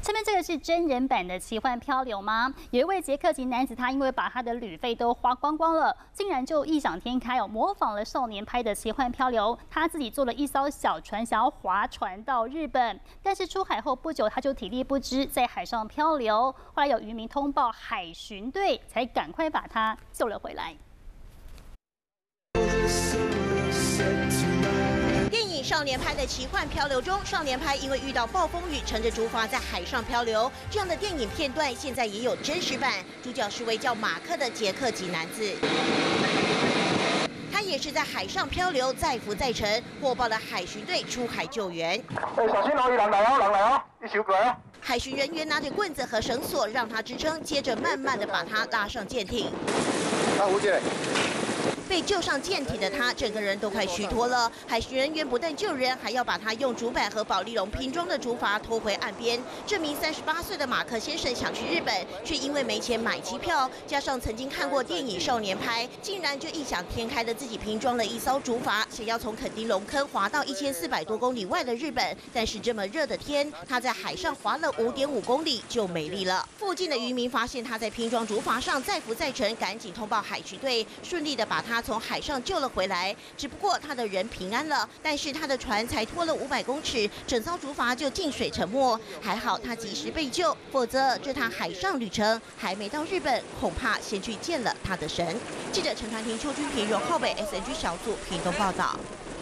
下面这个是真人版的奇幻漂流吗？有一位捷克籍男子，他因为把他的旅费都花光光了，竟然就异想天开模仿了少年拍的奇幻漂流。他自己做了一艘小船，想要划船到日本，但是出海后不久他就体力不支，在海上漂流。后来有渔民通报海巡队，才赶快把他救了回来。 少年派的奇幻漂流中，少年派因为遇到暴风雨，乘着竹筏在海上漂流。这样的电影片段现在也有真实版，主角是位叫马克的捷克籍男子。他也是在海上漂流，载浮载沉，获报了海巡队出海救援。 小心哦，人来哦，人来哦，一小过哦。 海巡人员拿着棍子和绳索让他支撑，接着慢慢的把他拉上舰艇。 吴姐。 被救上舰艇的他，整个人都快虚脱了。海巡人员不但救人，还要把他用竹板和保丽龙拼装的竹筏拖回岸边。这名38岁的马克先生想去日本，却因为没钱买机票，加上曾经看过电影《少年派》，竟然就异想天开的自己拼装了一艘竹筏，想要从垦丁龙坑划到1400多公里外的日本。但是这么热的天，他在海上划了5.5公里就没力了。附近的渔民发现他在拼装竹筏上载浮载沉，赶紧通报海巡队，顺利的把他从海上救了回来，只不过他的人平安了，但是他的船才拖了500公尺，整艘竹筏就进水沉没。还好他及时被救，否则这趟海上旅程还没到日本，恐怕先去见了他的神。记者陈传庭、邱君平、荣浩北 SNG 小组屏东报道。